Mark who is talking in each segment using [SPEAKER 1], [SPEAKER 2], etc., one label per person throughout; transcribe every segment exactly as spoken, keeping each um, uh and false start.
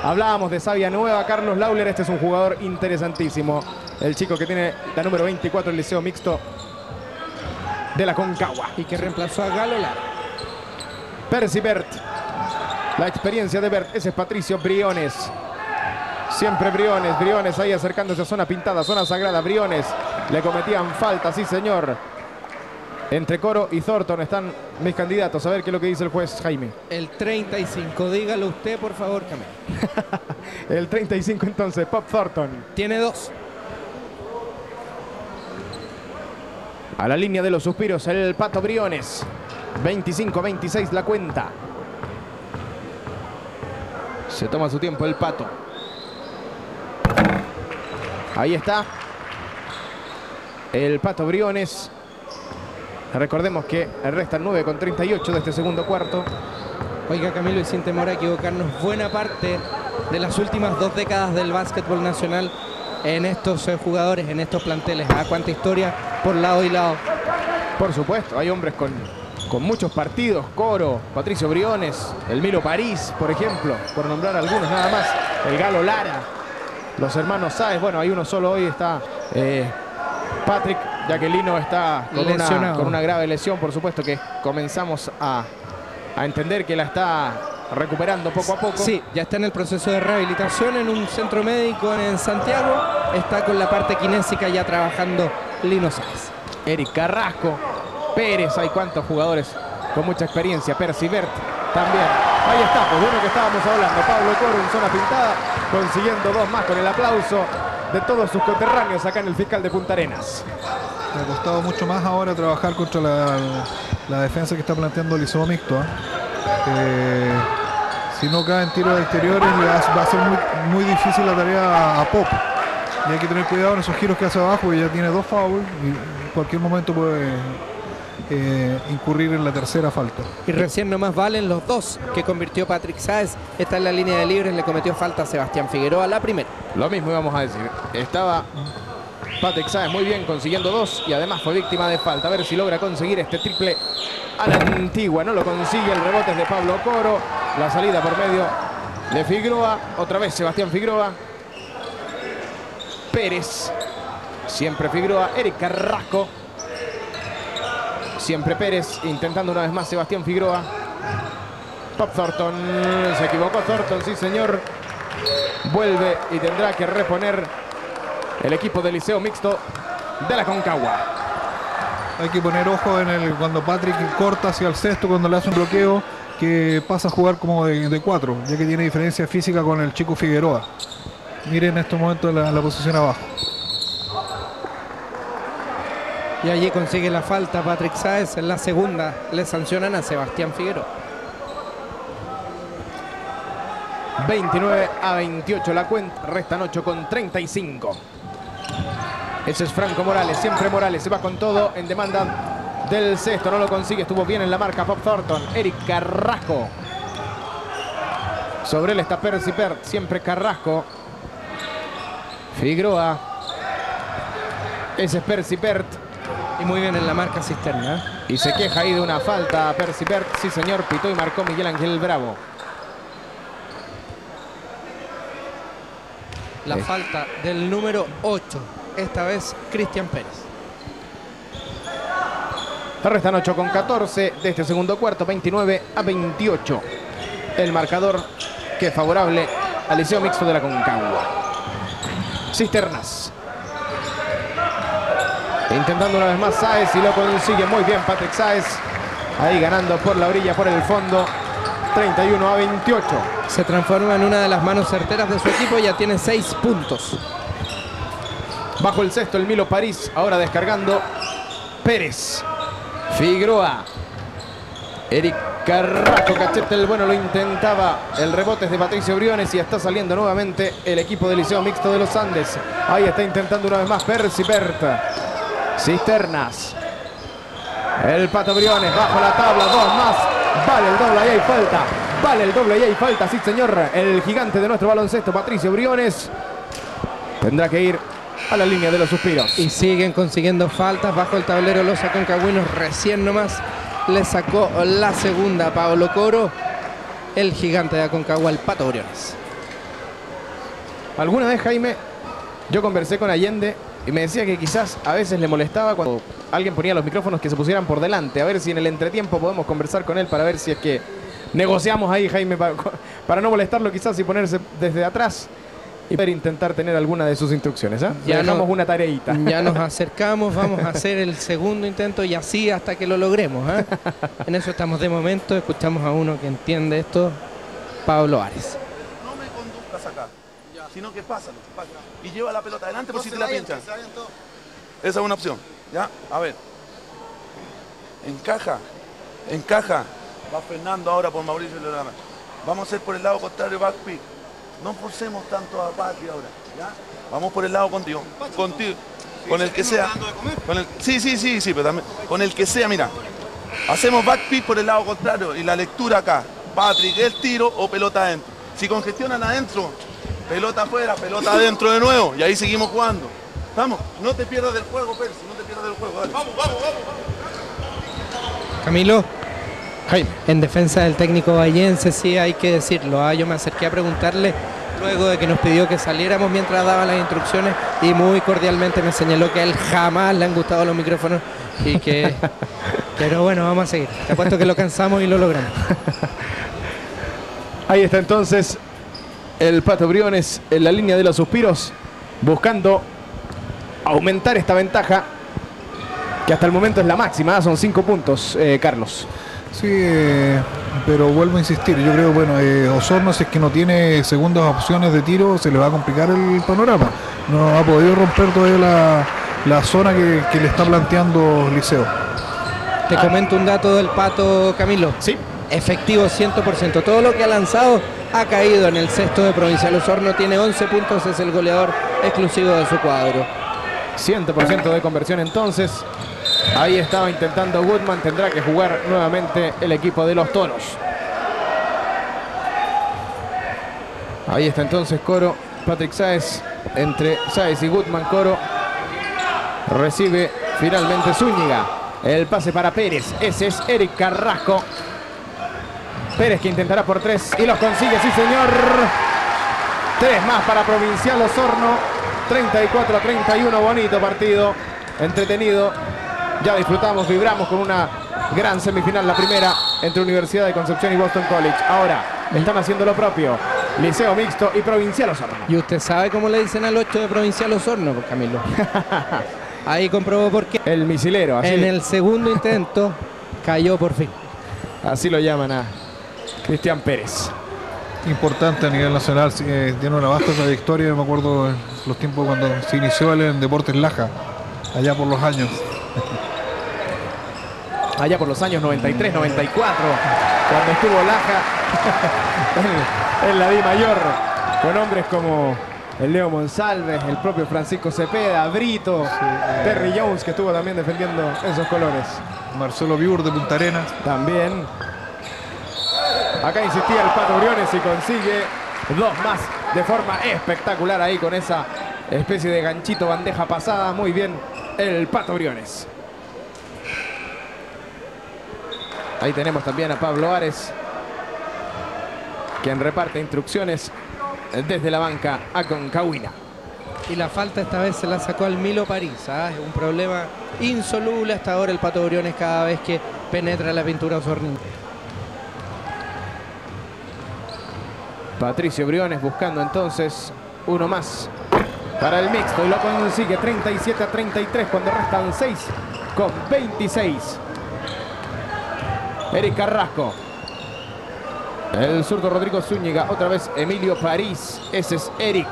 [SPEAKER 1] Hablábamos de savia nueva, Carlos Lauler. Este es un jugador interesantísimo. El chico que tiene la número veinticuatro, el Liceo Mixto de la Concagua.
[SPEAKER 2] Y que reemplazó a Galo Lara.
[SPEAKER 1] Percy Bert. La experiencia de Bert. Ese es Patricio Briones. Siempre Briones. Briones ahí acercándose a zona pintada, zona sagrada. Briones. Le cometían falta, sí señor. Entre Coro y Thornton están mis candidatos. A ver qué es lo que dice el juez Jaime.
[SPEAKER 2] El treinta y cinco, dígalo usted, por favor, Camilo.
[SPEAKER 1] El treinta y cinco entonces, Pop Thornton.
[SPEAKER 2] Tiene dos.
[SPEAKER 1] A la línea de los suspiros, el Pato Briones. veinticinco veintiséis la cuenta. Se toma su tiempo el Pato. Ahí está. El Pato Briones. Recordemos que restan nueve con treinta y ocho de este segundo cuarto.
[SPEAKER 2] Oiga, Camilo, y sin temor a equivocarnos, buena parte de las últimas dos décadas del básquetbol nacional en estos eh, jugadores, en estos planteles. ¿A cuánta historia por lado y lado?
[SPEAKER 1] Por supuesto, hay hombres con, con muchos partidos. Coro, Patricio Briones, el Milo París, por ejemplo, por nombrar algunos nada más. El Galo Lara, los hermanos Sáez. Bueno, hay uno solo hoy, está eh, Patrick, ya que Lino está con una, con una grave lesión. Por supuesto que comenzamos a, a entender que la está recuperando poco a poco.
[SPEAKER 2] Sí, ya está en el proceso de rehabilitación en un centro médico en Santiago. Está con la parte kinésica ya trabajando Lino Sáez.
[SPEAKER 1] Eric Carrasco, Pérez, hay cuantos jugadores con mucha experiencia. Percy Bert también. Ahí está, pues bueno que estábamos hablando. Pablo Coro en zona pintada, consiguiendo dos más con el aplauso de todos sus coterráneos acá en el Fiscal de Punta Arenas.
[SPEAKER 3] Me ha costado mucho más ahora trabajar contra la, la defensa que está planteando el Liceo Mixto. ¿eh? Eh, si no cae en tiros exteriores, le va, va a ser muy, muy difícil la tarea a, a Pop. Y hay que tener cuidado en esos giros que hace abajo, que ya tiene dos fouls y en cualquier momento puede eh, incurrir en la tercera falta.
[SPEAKER 2] Y recién nomás valen los dos que convirtió Patrick Sáez. Está en la línea de libres, le cometió falta a Sebastián Figueroa la primera.
[SPEAKER 1] Lo mismo íbamos a decir. Estaba Patrick Sáez muy bien consiguiendo dos y además fue víctima de falta. A ver si logra conseguir este triple a la antigua. No lo consigue, el rebote es de Pablo Coro. La salida por medio de Figueroa. Otra vez Sebastián Figueroa. Pérez. Siempre Figueroa. Eric Carrasco. Siempre Pérez. Intentando una vez más Sebastián Figueroa. Pop Thornton. Se equivocó Thornton, sí señor. Vuelve y tendrá que reponer el equipo del Liceo Mixto de la Concagua.
[SPEAKER 3] Hay que poner ojo en el cuando Patrick corta hacia el cesto, cuando le hace un bloqueo, que pasa a jugar como de, de cuatro, ya que tiene diferencia física con el chico Figueroa. Miren en estos momentos la, la posición abajo.
[SPEAKER 2] Y allí consigue la falta Patrick Sáez. En la segunda le sancionan a Sebastián Figueroa.
[SPEAKER 1] veintinueve a veintiocho la cuenta. Restan ocho con treinta y cinco. Ese es Franco Morales. Siempre Morales se va con todo en demanda del cesto. No lo consigue. Estuvo bien en la marca Pop Thornton. Eric Carrasco. Sobre él está Percy Bert. Siempre Carrasco. Figueroa. Ese es Percy Bert.
[SPEAKER 2] Y muy bien en la marca Cisterna. ¿eh?
[SPEAKER 1] Y se queja ahí de una falta a Percy Bert. Sí señor, pitó y marcó Miguel Ángel Bravo.
[SPEAKER 2] La eh. falta del número ocho. Esta vez Cristian Pérez.
[SPEAKER 1] Restan ocho con catorce de este segundo cuarto. Veintinueve a veintiocho. El marcador que es favorable al Liceo Mixto de la Concagua. Cisternas. Intentando una vez más Sáez y lo consigue muy bien Patrick Sáez. Ahí ganando por la orilla, por el fondo. treinta y uno a veintiocho.
[SPEAKER 2] Se transforma en una de las manos certeras de su equipo. Ya tiene seis puntos.
[SPEAKER 1] Bajo el cesto el Milo París. Ahora descargando Pérez. Figueroa. Eric Carrasco. Cachete el bueno lo intentaba. El rebote es de Patricio Briones y está saliendo nuevamente el equipo del Liceo Mixto de los Andes. Ahí está intentando una vez más Percy Bert. Cisternas. El Pato Briones bajo la tabla. Dos más. Vale el doble y hay falta. Vale el doble y hay falta. Sí señor. El gigante de nuestro baloncesto, Patricio Briones, tendrá que ir a la línea de los suspiros.
[SPEAKER 2] Y siguen consiguiendo faltas bajo el tablero los aconcagüinos. Recién nomás le sacó la segunda a Pablo Coro. El gigante de Aconcagua, el Pato Briones.
[SPEAKER 1] Alguna vez, Jaime, yo conversé con Allende y me decía que quizás a veces le molestaba cuando alguien ponía los micrófonos que se pusieran por delante. A ver si en el entretiempo podemos conversar con él para ver si es que negociamos ahí, Jaime, para, para no molestarlo quizás y ponerse desde atrás y poder intentar tener alguna de sus instrucciones. ¿eh?
[SPEAKER 2] Ya
[SPEAKER 1] Le dejamos
[SPEAKER 2] no,
[SPEAKER 1] una tareita.
[SPEAKER 2] Ya nos acercamos, vamos a hacer el segundo intento y así hasta que lo logremos. ¿eh? En eso estamos de momento. Escuchamos a uno que entiende esto, Pablo Ares.
[SPEAKER 4] No me conduzcas acá, sino que pásalo, pásalo. Y lleva la pelota adelante por si te la pinchan. Esa es una opción. ¿Ya? A ver. Encaja, encaja. Va Fernando ahora por Mauricio Lorana. Vamos a hacer por el lado contrario back pick. No forcemos tanto a Patri ahora, ¿ya? Vamos por el lado contigo, contigo, con el que sea. Con el, sí, sí, sí, sí, pero también, con el que sea, mira. Hacemos back pick por el lado contrario y la lectura acá. Patrick, el tiro o pelota adentro. Si congestionan adentro, pelota afuera, pelota adentro de nuevo y ahí seguimos jugando. Vamos, no te pierdas del juego, Percy, no te pierdas del juego, dale. Vamos, vamos, vamos.
[SPEAKER 2] Camilo. Jaime. En defensa del técnico vallense, sí hay que decirlo. ¿eh? Yo me acerqué a preguntarle luego de que nos pidió que saliéramos mientras daba las instrucciones y muy cordialmente me señaló que a él jamás le han gustado los micrófonos y que... Pero bueno, vamos a seguir. Te apuesto que lo cansamos y lo logramos.
[SPEAKER 1] Ahí está entonces el Pato Briones en la línea de los suspiros, buscando aumentar esta ventaja que hasta el momento es la máxima. Son cinco puntos, eh, Carlos.
[SPEAKER 3] Sí, eh, pero vuelvo a insistir, yo creo, bueno, eh, Osorno, si es que no tiene segundas opciones de tiro, se le va a complicar el panorama. No ha podido romper todavía la, la zona que, que le está planteando Liceo.
[SPEAKER 2] Te comento un dato del Pato, Camilo.
[SPEAKER 1] Sí.
[SPEAKER 2] Efectivo cien por ciento. Todo lo que ha lanzado ha caído en el cesto de Provincial Osorno. Tiene once puntos, es el goleador exclusivo de su cuadro.
[SPEAKER 1] cien por ciento de conversión entonces. Ahí estaba intentando Goodman. Tendrá que jugar nuevamente el equipo de los Toros. Ahí está entonces Coro. Patrick Sáez. Entre Sáez y Goodman, Coro. Recibe finalmente Zúñiga. El pase para Pérez. Ese es Eric Carrasco. Pérez que intentará por tres y los consigue, sí señor. Tres más para Provincial Osorno. treinta y cuatro a treinta y uno. Bonito partido. Entretenido. Ya disfrutamos, vibramos con una gran semifinal, la primera entre Universidad de Concepción y Boston College. Ahora están haciendo lo propio Liceo Mixto y Provincial Osorno.
[SPEAKER 2] ¿Y usted sabe cómo le dicen al ocho de Provincial Osorno, Camilo? Ahí comprobó por qué.
[SPEAKER 1] El misilero. Así,
[SPEAKER 2] en el segundo intento cayó por fin.
[SPEAKER 1] Así lo llaman a Cristian Pérez.
[SPEAKER 3] Importante a nivel nacional, eh, tiene una vasta trayectoria. Yo me acuerdo de los tiempos cuando se inició en Deportes Laja, allá por los años.
[SPEAKER 1] Allá por los años noventa y tres, noventa y cuatro, cuando estuvo Laja en, en la Di Mayor, con hombres como el Leo Monsalves, el propio Francisco Cepeda, Brito, sí, eh. Terry Jones, que estuvo también defendiendo esos colores.
[SPEAKER 3] Marcelo Biur de Punta Arenas.
[SPEAKER 1] También. Acá insistía el Pato Briones y consigue dos más de forma espectacular ahí con esa especie de ganchito, bandeja pasada. Muy bien el Pato Briones. Ahí tenemos también a Pablo Ares, quien reparte instrucciones desde la banca a Concagüina.
[SPEAKER 2] Y la falta esta vez se la sacó al Milo París. ¿eh? Es un problema insoluble hasta ahora el Pato Briones cada vez que penetra la pintura osornina.
[SPEAKER 1] Patricio Briones buscando entonces uno más para el mixto y lo consigue. Treinta y siete a treinta y tres cuando restan seis con veintiséis. Eric Carrasco. El zurdo Rodrigo Zúñiga. Otra vez Emilio París. Ese es Eric.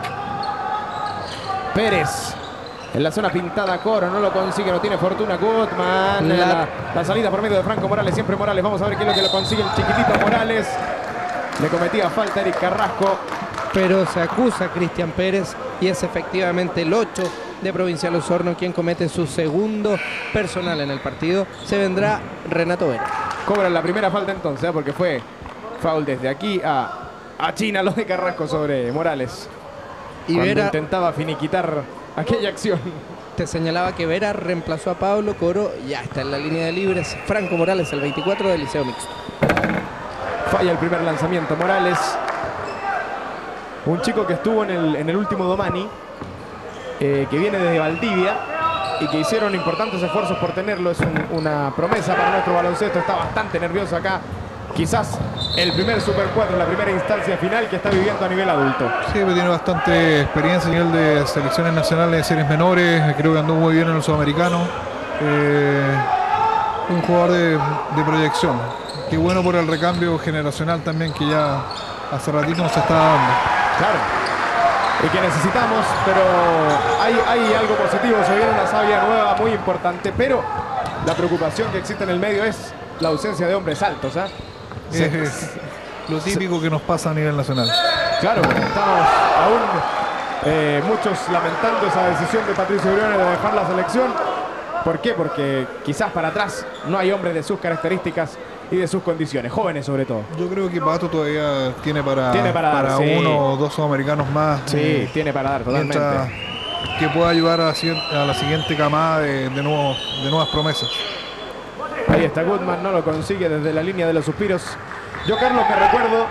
[SPEAKER 1] Pérez. En la zona pintada Coro. No lo consigue. No tiene fortuna Goodman. La, la, la salida por medio de Franco Morales. Siempre Morales. Vamos a ver qué es lo que lo consigue el chiquitito Morales. Le cometía falta Eric Carrasco.
[SPEAKER 2] Pero se acusa a Cristian Pérez y es efectivamente el ocho de Provincial Osorno quien comete su segundo personal en el partido. Se vendrá Renato Vera.
[SPEAKER 1] Cobran la primera falta entonces, ¿eh? Porque fue foul desde aquí a, a China, lo de Carrasco sobre Morales. Y cuando Vera intentaba finiquitar aquella acción.
[SPEAKER 2] Te señalaba que Vera reemplazó a Pablo Coro. Ya está en la línea de libres Franco Morales, el veinticuatro del Liceo Mixto.
[SPEAKER 1] Falla el primer lanzamiento Morales. Un chico que estuvo en el, en el último Domani, eh, que viene desde Valdivia y que hicieron importantes esfuerzos por tenerlo. Es un, una promesa para nuestro baloncesto. Está bastante nervioso acá. Quizás el primer Super cuatro, la primera instancia final que está viviendo a nivel adulto.
[SPEAKER 3] Sí, pero tiene bastante experiencia a nivel de selecciones nacionales de series menores. Creo que anduvo muy bien en el sudamericano. Eh, un jugador de, de proyección. Qué bueno por el recambio generacional también, que ya hace ratito nos está dando.
[SPEAKER 1] Claro. Y que necesitamos, pero hay, hay algo positivo. Se viene una savia nueva muy importante, pero la preocupación que existe en el medio es la ausencia de hombres altos, ¿eh?
[SPEAKER 3] Es, es lo típico que nos pasa a nivel nacional.
[SPEAKER 1] Claro, estamos aún eh, muchos lamentando esa decisión de Patricio Briones de dejar la selección. ¿Por qué? Porque quizás para atrás no hay hombres de sus características y de sus condiciones, jóvenes sobre todo.
[SPEAKER 3] Yo creo que Pato todavía tiene para,
[SPEAKER 1] tiene para,
[SPEAKER 3] para
[SPEAKER 1] dar, sí.
[SPEAKER 3] uno o dos sudamericanos más.
[SPEAKER 1] Sí, eh, tiene para dar totalmente.
[SPEAKER 3] Que pueda ayudar a, a la siguiente camada de, de, nuevo, de nuevas promesas.
[SPEAKER 1] Ahí está Goodman, no lo consigue desde la línea de los suspiros. Yo, Carlos, me recuerdo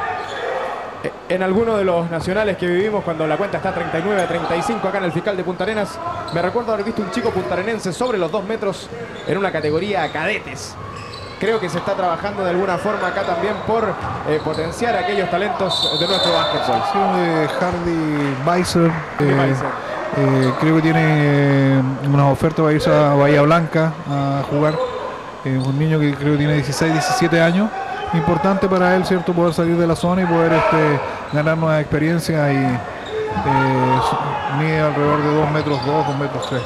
[SPEAKER 1] en alguno de los nacionales que vivimos cuando la cuenta está treinta y nueve a treinta y cinco acá en el Fiscal de Punta Arenas. Me recuerdo haber visto un chico puntarenense sobre los dos metros en una categoría cadetes. Creo que se está trabajando de alguna forma acá también por eh, potenciar aquellos talentos de nuestro básquetbol.
[SPEAKER 3] Sí, de Hardy Weiser. Eh, eh, creo que tiene eh, una oferta para irse a Bahía Blanca a jugar. Eh, un niño que creo que tiene dieciséis, diecisiete años. Importante para él, ¿cierto? Poder salir de la zona y poder este, ganar nuevas experiencias. Y eh, mide alrededor de dos metros dos, dos metros tres.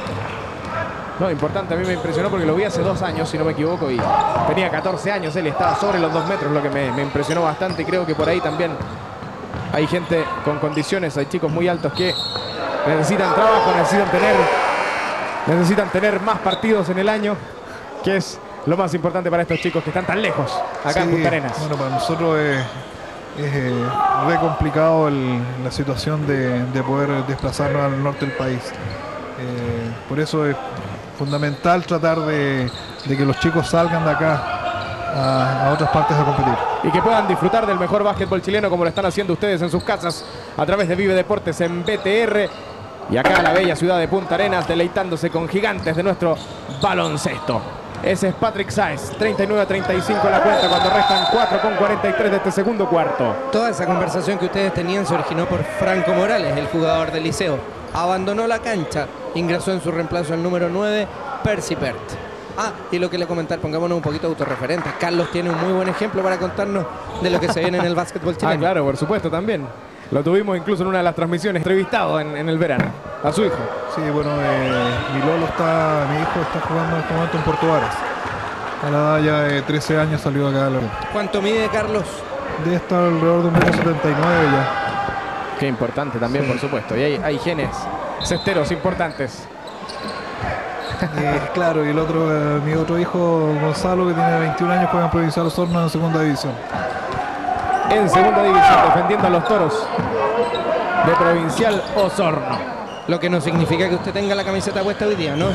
[SPEAKER 1] No, importante, a mí me impresionó porque lo vi hace dos años, si no me equivoco, y tenía catorce años, él estaba sobre los dos metros, lo que me, me impresionó bastante. Y creo que por ahí también hay gente con condiciones, hay chicos muy altos que necesitan trabajo, necesitan tener, necesitan tener más partidos en el año, que es lo más importante para estos chicos que están tan lejos acá sí, en Punta Arenas.
[SPEAKER 3] Bueno, para nosotros es, es eh, re complicado el, la situación de, de poder desplazarnos al norte del país. Eh, por eso es fundamental tratar de, de que los chicos salgan de acá a, a otras partes a competir.
[SPEAKER 1] Y que puedan disfrutar del mejor básquetbol chileno como lo están haciendo ustedes en sus casas a través de Vive Deportes en B T R. Y acá en la bella ciudad de Punta Arenas, deleitándose con gigantes de nuestro baloncesto. Ese es Patrick Sáez, treinta y nueve a treinta y cinco la cuenta cuando restan cuatro con cuarenta y tres de este segundo cuarto.
[SPEAKER 2] Toda esa conversación que ustedes tenían se originó por Franco Morales, el jugador del Liceo. Abandonó la cancha, ingresó en su reemplazo el número nueve, Percy Pert. Ah, y lo que le comentar, pongámonos un poquito autorreferentes. Carlos tiene un muy buen ejemplo para contarnos de lo que se viene en el básquetbol chileno.
[SPEAKER 1] Ah, claro, por supuesto, también. Lo tuvimos incluso en una de las transmisiones, entrevistado en, en el verano, a su hijo.
[SPEAKER 3] Sí, bueno, eh, mi Lolo está, mi hijo está jugando en este momento en Puerto Varas. A la edad ya de trece años salió acá de la...
[SPEAKER 2] ¿Cuánto mide Carlos?
[SPEAKER 3] Debe estar alrededor de un metro setenta y nueve ya.
[SPEAKER 1] Qué importante también, sí. Por supuesto. Y hay, hay genes cesteros importantes.
[SPEAKER 3] Eh, claro, y el otro, eh, mi otro hijo, Gonzalo, que tiene veintiún años, juega en Provincial Osorno en segunda división.
[SPEAKER 1] En segunda división, defendiendo a los toros de Provincial Osorno.
[SPEAKER 2] Lo que no significa que usted tenga la camiseta puesta hoy día, ¿no?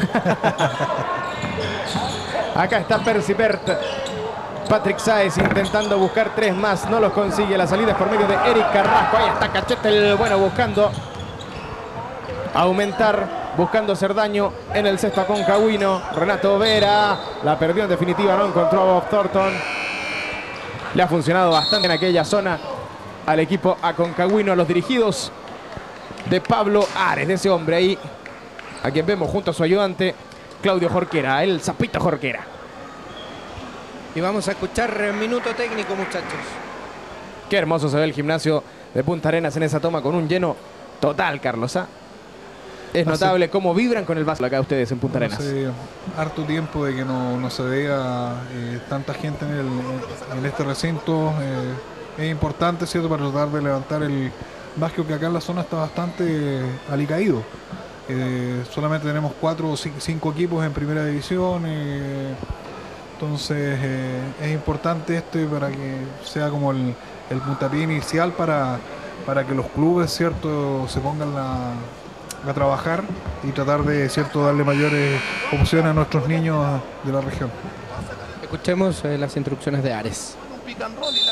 [SPEAKER 1] Acá está Percy Pert. Patrick Sáez intentando buscar tres más, no los consigue. La salida es por medio de Eric Carrasco. Ahí está Cachete el bueno buscando aumentar, buscando hacer daño en el cesto aconcagüino. Renato Vera la perdió en definitiva, no encontró a Bob Thornton. Le ha funcionado bastante en aquella zona al equipo aconcagüino, a los dirigidos de Pablo Ares, de ese hombre ahí, a quien vemos junto a su ayudante Claudio Jorquera, el Zapito Jorquera.
[SPEAKER 2] Y vamos a escuchar minuto técnico, muchachos.
[SPEAKER 1] Qué hermoso se ve el gimnasio de Punta Arenas en esa toma con un lleno total, Carlos. ¿Ah? Es notable Hace... cómo vibran con el vaso acá ustedes en Punta Arenas.
[SPEAKER 3] Hace harto tiempo de que no, no se vea eh, tanta gente en, el, en este recinto. Eh, es importante, ¿cierto?, para tratar de levantar el básquet, que acá en la zona está bastante alicaído. Eh, solamente tenemos cuatro o cinco equipos en primera división. Eh, entonces eh, es importante esto para que sea como el, el puntapié inicial para, para que los clubes, ¿cierto?, se pongan la... a trabajar y tratar de, cierto, darle mayores opciones a nuestros niños de la región.
[SPEAKER 2] Escuchemos eh, las instrucciones de Ares.
[SPEAKER 4] Un pick and roll y la caída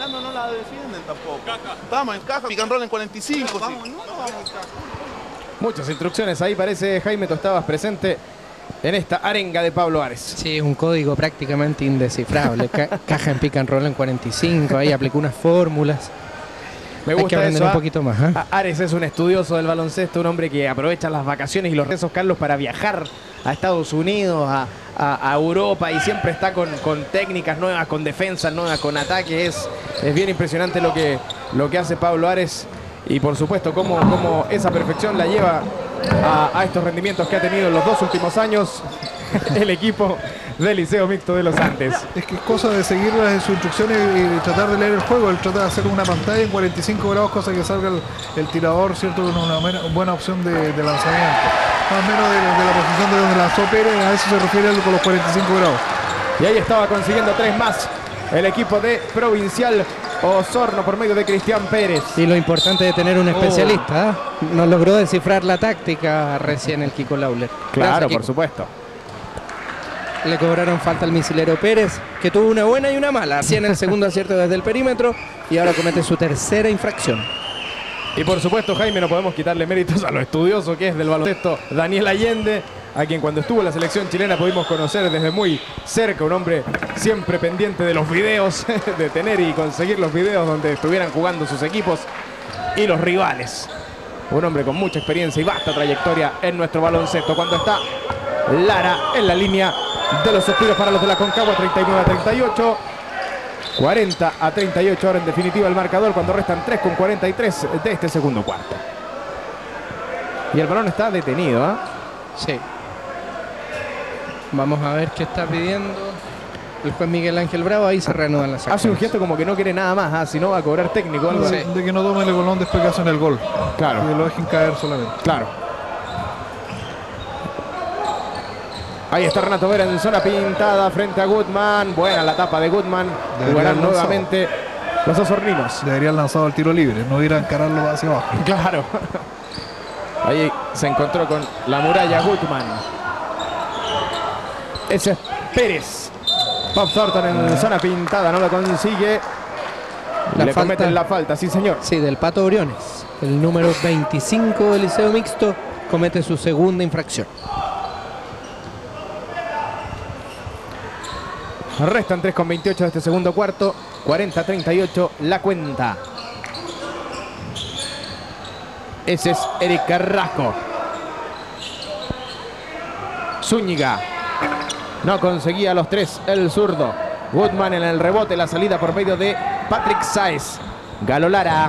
[SPEAKER 4] atacando, no la defienden tampoco. Vamos en caja, pick and roll en cuarenta y cinco. Vamos, sí. No, no vamos en caja.
[SPEAKER 1] Muchas instrucciones ahí, parece, Jaime, tú estabas presente en esta arenga de Pablo Ares.
[SPEAKER 2] Sí, un código prácticamente indescifrable. Ca caja en pick and roll en cuarenta y cinco, ahí aplicó unas fórmulas.
[SPEAKER 1] Me
[SPEAKER 2] Hay que
[SPEAKER 1] gusta
[SPEAKER 2] aprender
[SPEAKER 1] eso,
[SPEAKER 2] un
[SPEAKER 1] ¿ah?
[SPEAKER 2] poquito más. ¿eh?
[SPEAKER 1] Ares es un estudioso del baloncesto, un hombre que aprovecha las vacaciones y los rezos, Carlos, para viajar a Estados Unidos, a, a, a Europa, y siempre está con, con técnicas nuevas, con defensas nuevas, con ataques. Es, es bien impresionante lo que, lo que hace Pablo Ares, y por supuesto cómo, cómo esa perfección la lleva a, a estos rendimientos que ha tenido en los dos últimos años el equipo del Liceo Mixto de los Andes.
[SPEAKER 3] Es que es cosa de seguir las sus instrucciones y tratar de leer el juego. Él trata de hacer una pantalla en cuarenta y cinco grados, cosa que salga el, el tirador, ¿cierto? Con una buena, buena opción de, de lanzamiento. Más o menos de, de la posición de donde lanzó Pérez, a eso se refiere él con los cuarenta y cinco grados.
[SPEAKER 1] Y ahí estaba consiguiendo tres más el equipo de Provincial Osorno por medio de Cristian Pérez.
[SPEAKER 2] Y lo importante de tener un especialista, ¿eh? Nos logró descifrar la táctica recién el Kiko Lawler.
[SPEAKER 1] Claro,
[SPEAKER 2] Gracias,
[SPEAKER 1] por
[SPEAKER 2] Kiko.
[SPEAKER 1] supuesto.
[SPEAKER 2] Le cobraron falta al misilero Pérez, que tuvo una buena y una mala. Así en el segundo acierto desde el perímetro, y ahora comete su tercera infracción.
[SPEAKER 1] Y por supuesto, Jaime, no podemos quitarle méritos a lo estudioso que es del baloncesto Daniel Allende, a quien cuando estuvo en la selección chilena pudimos conocer desde muy cerca, un hombre siempre pendiente de los videos, de tener y conseguir los videos donde estuvieran jugando sus equipos y los rivales. Un hombre con mucha experiencia y vasta trayectoria en nuestro baloncesto. Cuando está Lara en la línea de los suspiros para los de la Concagua, treinta y nueve a treinta y ocho. cuarenta a treinta y ocho ahora en definitiva el marcador, cuando restan tres con cuarenta y tres de este segundo cuarto. Y el balón está detenido, ¿eh?
[SPEAKER 2] Sí. Vamos a ver qué está pidiendo el juez Miguel Ángel Bravo. Ahí se reanudan las acciones.
[SPEAKER 1] Hace un gesto como que no quiere nada más, ¿eh? Si no va a cobrar técnico o algo.
[SPEAKER 2] Sí.
[SPEAKER 3] De que no tome el golón después que hacen el gol.
[SPEAKER 1] Claro.
[SPEAKER 3] Que lo dejen caer solamente.
[SPEAKER 1] Claro. Ahí está Renato Vera en zona pintada frente a Goodman. Buena la tapa de Goodman. Jugarán nuevamente los osorninos.
[SPEAKER 3] Deberían lanzado el tiro libre, no ir a encararlo hacia abajo.
[SPEAKER 1] Claro. Ahí se encontró con la muralla Goodman. Ese es Pérez. Bob Thornton en zona pintada, no lo consigue.
[SPEAKER 2] La
[SPEAKER 1] Le
[SPEAKER 2] falta.
[SPEAKER 1] cometen la falta, sí señor.
[SPEAKER 2] Sí, del Pato Briones. El número veinticinco del Liceo Mixto comete su segunda infracción.
[SPEAKER 1] Restan tres con veintiocho de este segundo cuarto. cuarenta a treinta y ocho la cuenta. Ese es Eric Carrasco. Zúñiga. No conseguía los tres el zurdo. Goodman en el rebote, la salida por medio de Patrick Sáez. Galo Lara.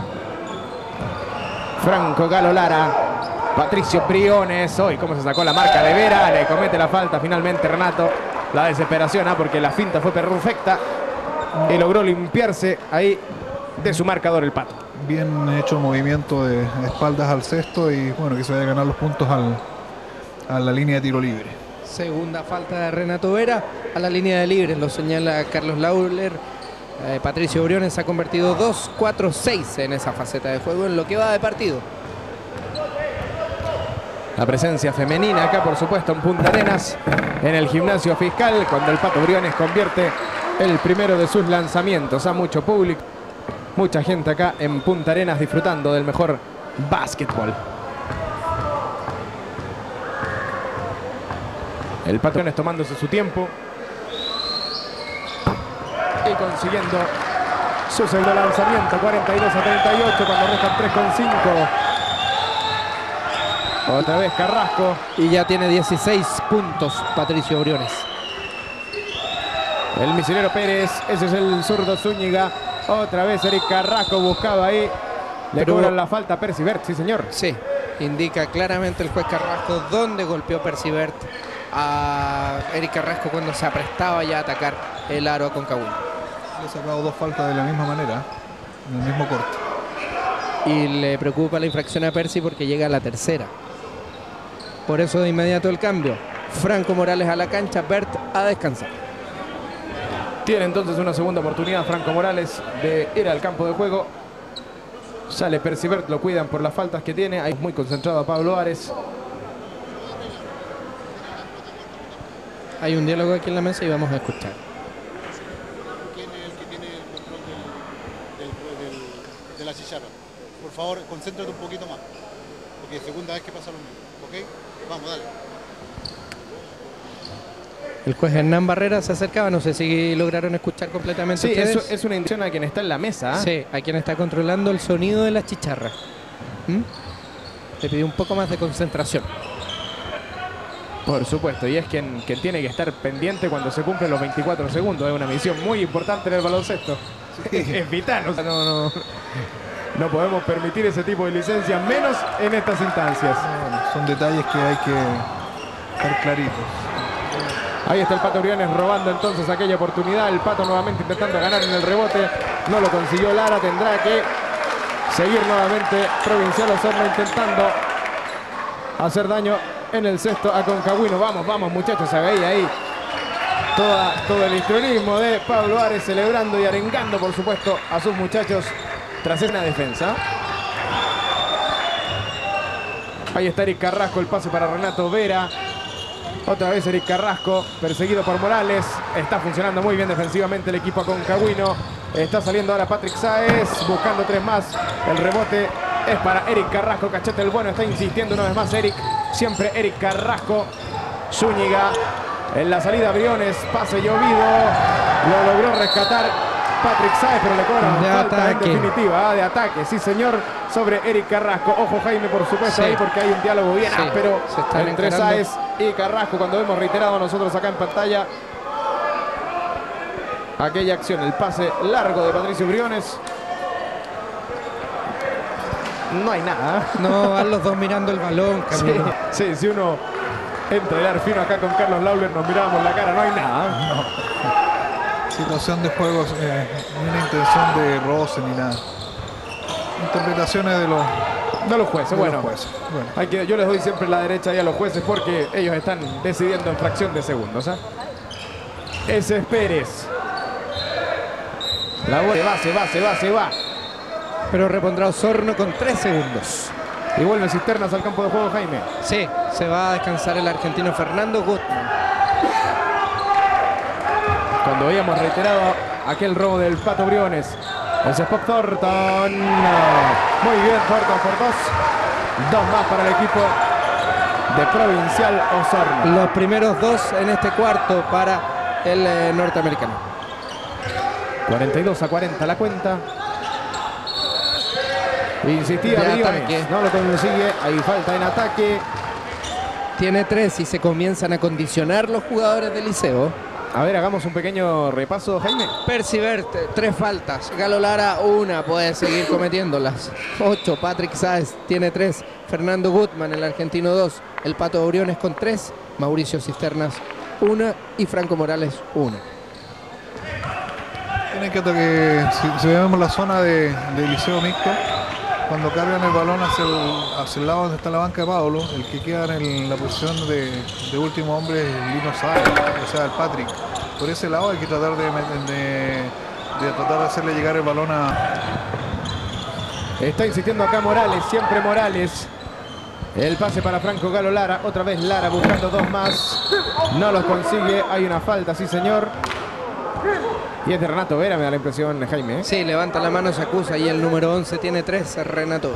[SPEAKER 1] Franco Galo Lara. Patricio Briones. Hoy cómo se sacó la marca de Vera. Le comete la falta finalmente Renato. La desesperación, ¿eh? Porque la finta fue perfecta y logró limpiarse ahí de su marcador el Pato.
[SPEAKER 3] Bien hecho movimiento de espaldas al cesto y bueno, que se vaya a ganar los puntos al, a la línea de tiro libre.
[SPEAKER 2] Segunda falta de Renato Vera a la línea de libres, lo señala Carlos Lawler. Eh, Patricio Briones ha convertido dos, cuatro, seis en esa faceta de juego en lo que va de partido.
[SPEAKER 1] La presencia femenina acá, por supuesto, en Punta Arenas, en el gimnasio fiscal, cuando el Pato Briones convierte el primero de sus lanzamientos. A mucho público, mucha gente acá en Punta Arenas disfrutando del mejor básquetbol. El Pato Briones tomándose su tiempo y consiguiendo su segundo lanzamiento, cuarenta y dos a treinta y ocho, cuando restan tres con cinco. Otra vez Carrasco.
[SPEAKER 2] Y ya tiene dieciséis puntos Patricio Briones.
[SPEAKER 1] El misilero Pérez. Ese es el zurdo Zúñiga. Otra vez Eric Carrasco buscaba ahí. Le
[SPEAKER 2] Pero
[SPEAKER 1] cobran la falta a Percy Bert, sí señor.
[SPEAKER 2] Sí, indica claramente el juez Carrasco dónde golpeó Percy Bert a Eric Carrasco cuando se aprestaba ya a atacar el aro a Concagua.
[SPEAKER 3] Le ha sacado dos faltas de la misma manera, en el mismo corte.
[SPEAKER 2] Y le preocupa la infracción a Percy porque llega a la tercera. Por eso de inmediato el cambio. Franco Morales a la cancha, Bert a descansar.
[SPEAKER 1] Tiene entonces una segunda oportunidad Franco Morales de ir al campo de juego. Sale Percy Bert, lo cuidan por las faltas que tiene. Ahí muy concentrado a Pablo Ares.
[SPEAKER 2] Hay un diálogo aquí en la mesa y vamos a escuchar.
[SPEAKER 5] chicharra. Por favor, concéntrate un poquito más. Porque es segunda vez que pasa lo mismo. ¿Ok? Vamos, dale.
[SPEAKER 2] El juez Hernán Barrera se acercaba, no sé si lograron escuchar completamente
[SPEAKER 1] Sí,
[SPEAKER 2] ustedes.
[SPEAKER 1] eso es una indicación a quien está en la mesa. ¿eh?
[SPEAKER 2] Sí, a quien está controlando el sonido de la chicharra. ¿Mm? Le pidió un poco más de concentración.
[SPEAKER 1] Por supuesto, y es quien, quien tiene que estar pendiente cuando se cumplen los veinticuatro segundos. Es una misión muy importante en el baloncesto. Sí. Es vital, o sea, no, no, no podemos permitir ese tipo de licencias, menos en estas instancias.
[SPEAKER 3] Bueno, son detalles que hay que estar claritos.
[SPEAKER 1] Ahí está el Pato Briones robando entonces aquella oportunidad. El Pato nuevamente intentando ganar en el rebote. No lo consiguió Lara. Tendrá que seguir nuevamente Provincial Osorno intentando hacer daño en el sexto a Concagüino. Vamos, vamos muchachos. Se veía ahí toda, todo el histrionismo de Pablo Ares celebrando y arengando por supuesto a sus muchachos tras esa defensa. Ahí está Eric Carrasco. El pase para Renato Vera. Otra vez Eric Carrasco, perseguido por Morales. Está funcionando muy bien defensivamente el equipo concagüino. Está saliendo ahora Patrick Sáez, buscando tres más. El rebote es para Eric Carrasco. Cachete el bueno, está insistiendo una vez más Eric. Siempre Eric Carrasco. Zúñiga en la salida Briones. Pase llovido. Lo logró rescatar Patrick Sáez, pero le cobran
[SPEAKER 2] de
[SPEAKER 1] falta
[SPEAKER 2] ataque.
[SPEAKER 1] en definitiva. ¿eh? De ataque, sí señor, sobre Eric Carrasco. Ojo Jaime, por supuesto,
[SPEAKER 2] Sí.
[SPEAKER 1] ahí porque hay un diálogo bien
[SPEAKER 2] Sí.
[SPEAKER 1] áspero
[SPEAKER 2] Se están
[SPEAKER 1] entre
[SPEAKER 2] encarando.
[SPEAKER 1] Sáez y Carrasco, cuando vemos reiterado nosotros acá en pantalla aquella acción, el pase largo de Patricio Briones. No hay nada.
[SPEAKER 2] No, van los dos mirando el balón,
[SPEAKER 1] Sí,
[SPEAKER 2] Camilo.
[SPEAKER 1] sí, si uno entra el arfino acá con Carlos Lauler, nos mirábamos la cara, no hay nada.
[SPEAKER 3] Situación de juego, eh, ni una intención de roce ni nada. Interpretaciones de los,
[SPEAKER 1] De los jueces,
[SPEAKER 3] de
[SPEAKER 1] bueno.
[SPEAKER 3] los jueces. Bueno,
[SPEAKER 1] Hay que, yo les doy siempre la derecha ahí a los jueces porque ellos están decidiendo en fracción de segundos. ¿eh? Ese es Pérez. La bola se va, se va, se va, se va.
[SPEAKER 2] Pero repondrá Osorno con tres segundos.
[SPEAKER 1] Y vuelve Cisternas al campo de juego, Jaime.
[SPEAKER 2] Sí, se va a descansar el argentino Fernando Gutman.
[SPEAKER 1] Cuando habíamos reiterado aquel robo del Pato Briones. Ese es Pop Thornton. Muy bien, Thornton por dos. Dos más para el equipo de Provincial Osorno.
[SPEAKER 2] Los primeros dos en este cuarto para el eh, norteamericano.
[SPEAKER 1] cuarenta y dos a cuarenta la cuenta. Insistía
[SPEAKER 2] De
[SPEAKER 1] Briones,
[SPEAKER 2] ataque.
[SPEAKER 1] no lo consigue. Hay falta en ataque.
[SPEAKER 2] Tiene tres y se comienzan a condicionar los jugadores del Liceo.
[SPEAKER 1] A ver, hagamos un pequeño repaso, Jaime.
[SPEAKER 2] Percy Bert, tres faltas. Galo Lara, una. Puede seguir cometiéndolas. Ocho. Patrick Sáez tiene tres. Fernando Gutman, el argentino, dos. El Pato Briones con tres. Mauricio Cisternas, una. Y Franco Morales, una.
[SPEAKER 3] tienen que ataque, si, si vemos la zona de, de Liceo Mixto, cuando cargan el balón hacia el, hacia el lado donde está la banca de Pablo, el que queda en el- la posición de, de último hombre es Lino Sáez, o sea, el Patrick. Por ese lado hay que tratar de, de, de tratar de hacerle llegar el balón a...
[SPEAKER 1] Está insistiendo acá Morales, siempre Morales. El pase para Franco Galo Lara. Otra vez Lara buscando dos más. No los consigue. Hay una falta, sí señor. Y es de Renato Vera, me da la impresión, Jaime. ¿eh?
[SPEAKER 2] Sí, levanta la mano, se acusa y el número once tiene tres, Renato.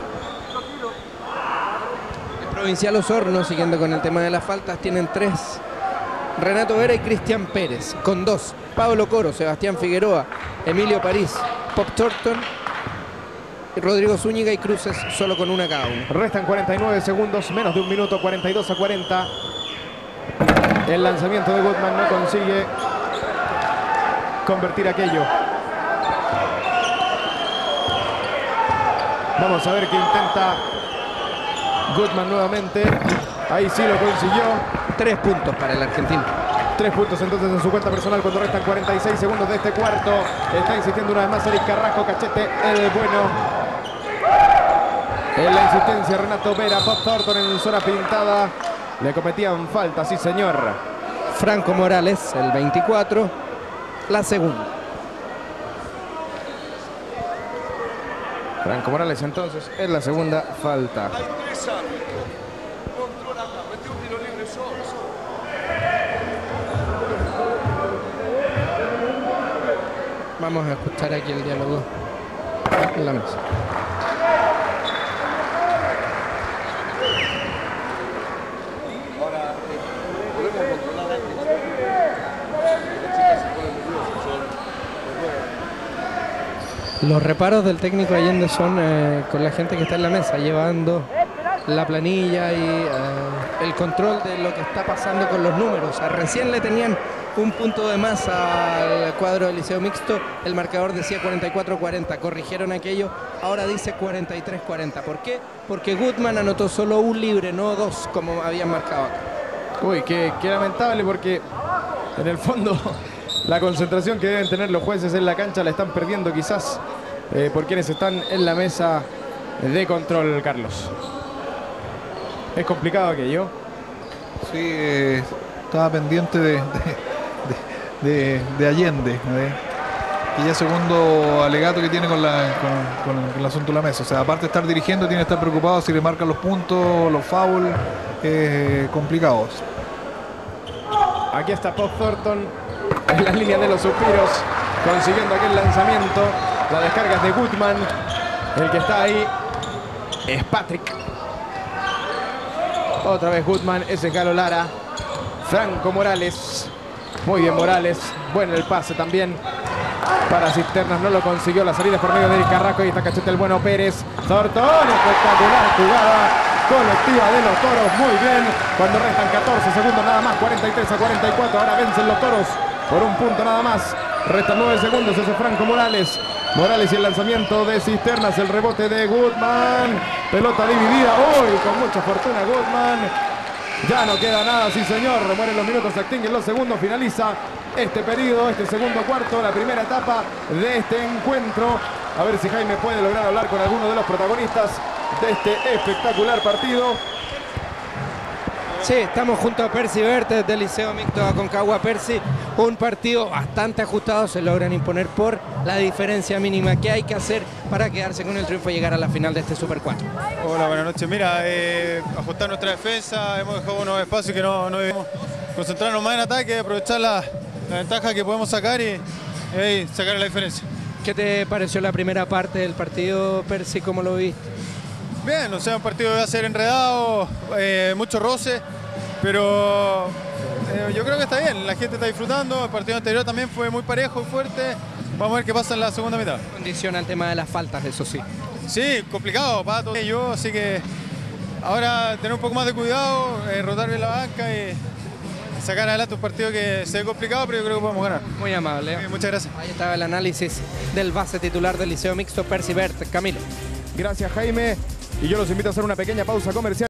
[SPEAKER 2] El Provincial Osorno, siguiendo con el tema de las faltas, tienen tres. Renato Vera y Cristian Pérez, con dos. Pablo Coro, Sebastián Figueroa, Emilio París, Pop Thornton, Rodrigo Zúñiga y Cruces, solo con una cada uno.
[SPEAKER 1] Restan cuarenta y nueve segundos, menos de un minuto, cuarenta y dos a cuarenta. El lanzamiento de Gutman no consigue convertir aquello. Vamos a ver qué intenta Gutman nuevamente. Ahí sí lo consiguió.
[SPEAKER 2] Tres puntos para el argentino.
[SPEAKER 1] Tres puntos entonces en su cuenta personal cuando restan cuarenta y seis segundos de este cuarto. Está insistiendo una vez más Eric Carrasco, cachete el bueno. En la insistencia Renato Vera, Pop Thornton en zona pintada. Le cometían falta, sí señor.
[SPEAKER 2] Franco Morales, el veinticuatro, la segunda.
[SPEAKER 1] Franco Morales entonces es la segunda falta.
[SPEAKER 6] Hai tres anni. Controla, metti un tiro libre solo, solo.
[SPEAKER 2] Vamos a escuchar aquí el diálogo en la mesa. Los reparos del técnico Allende son eh, con la gente que está en la mesa, llevando la planilla y eh, el control de lo que está pasando con los números. O sea, recién le tenían un punto de más al cuadro del Liceo Mixto, el marcador decía cuarenta y cuatro cuarenta, corrigieron aquello, ahora dice cuarenta y tres cuarenta. ¿Por qué? Porque Gutman anotó solo un libre, no dos como habían marcado acá.
[SPEAKER 1] Uy, qué, qué lamentable, porque en el fondo la concentración que deben tener los jueces en la cancha la están perdiendo quizás eh, por quienes están en la mesa de control, Carlos. Es complicado aquello.
[SPEAKER 3] Sí, eh, estaba pendiente de, de, de, de, de Allende, ¿eh? Y ya segundo alegato que tiene con, la, con, con el asunto de la mesa. O sea, aparte de estar dirigiendo, tiene que estar preocupado si le marcan los puntos, los fouls, eh, complicados.
[SPEAKER 1] Aquí está Pop Thornton en la línea de los suspiros, consiguiendo aquel lanzamiento. La descarga es de Gutman. El que está ahí es Patrick. Otra vez Gutman, ese es Galo Lara. Franco Morales. Muy bien Morales. Bueno el pase también para Cisternas. No lo consiguió. La salida por medio de Eric Carrasco. Y está Cachete el bueno Pérez. Thornton. Espectacular jugada colectiva de los Toros. Muy bien. Cuando restan catorce segundos nada más. cuarenta y tres a cuarenta y cuatro. Ahora vencen los Toros por un punto nada más. Restan nueve segundos. Ese es Franco Morales. Morales y el lanzamiento de Cisternas. El rebote de Gutman. Pelota dividida. Uy, con mucha fortuna Gutman. Ya no queda nada, sí señor. Mueren los minutos, se extinguen los segundos. Finaliza este periodo, este segundo cuarto, la primera etapa de este encuentro. A ver si Jaime puede lograr hablar con alguno de los protagonistas de este espectacular partido.
[SPEAKER 2] Sí, estamos junto a Percy Bertes del Liceo Mixto Aconcagua. Percy, un partido bastante ajustado, se logran imponer por la diferencia mínima. ¿Qué hay que hacer para quedarse con el triunfo y llegar a la final de este Super cuatro?
[SPEAKER 7] Hola, buenas noches. Mira, eh, ajustar nuestra defensa, hemos dejado unos espacios que no, no debemos concentrarnos más en ataque, aprovechar la, la ventaja que podemos sacar y, y sacar la diferencia.
[SPEAKER 2] ¿Qué te pareció la primera parte del partido, Percy? ¿Cómo lo viste?
[SPEAKER 7] Bien, o sea, un partido va a ser enredado, eh, mucho roce, pero eh, yo creo que está bien, la gente está disfrutando, el partido anterior también fue muy parejo y fuerte, vamos a ver qué pasa en la segunda mitad.
[SPEAKER 2] Condiciona el tema de las faltas, eso sí.
[SPEAKER 7] Sí, complicado para todos ellos, así que ahora tener un poco más de cuidado, eh, rotar bien la banca y sacar adelante un partido que se ve complicado, pero yo creo que podemos ganar.
[SPEAKER 2] Muy amable.
[SPEAKER 7] Eh, muchas gracias.
[SPEAKER 2] Ahí estaba el análisis del base titular del Liceo Mixto, Percy Bertes. Camilo.
[SPEAKER 1] Gracias Jaime. Y yo los invito a hacer una pequeña pausa comercial.